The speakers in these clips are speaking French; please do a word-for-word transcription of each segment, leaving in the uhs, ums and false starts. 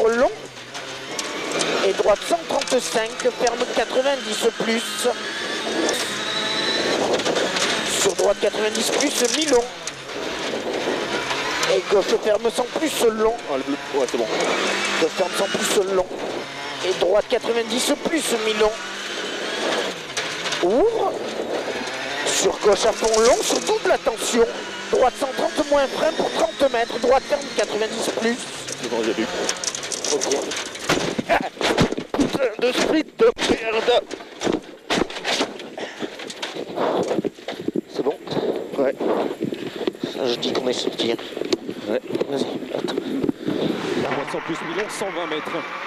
centre long. Et droite cent trente-cinq, ferme quatre-vingt-dix plus. Sur droite quatre-vingt-dix plus, mi-long. Et gauche ferme sans plus long. Ah, le bleu, ouais, c'est bon. Gauche ferme sans plus long. Et droite quatre-vingt-dix plus, mi-long. Ouvre. Sur gauche à fond long, sur double attention. Droite cent trente moins frein pour trente mètres. Droite ferme quatre-vingt-dix plus. C'est bon, j'ai vu. Ok. Putain de split de merde. C'est bon? Ouais. Ça, je dis qu'on est sorti. Ouais. Vas-y, attends. La droite cent plus mi-long, cent vingt mètres.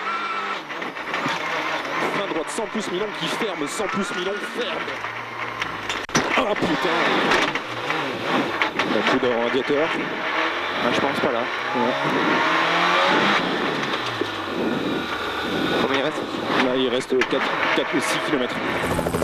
Fin droite cent plus mi-long qui ferme, cent plus mi-long ferme. Ah putain. Un coup dans radiateur. Ah, je pense pas là. Ouais. Combien il reste? Là il reste quatre ou six kilomètres.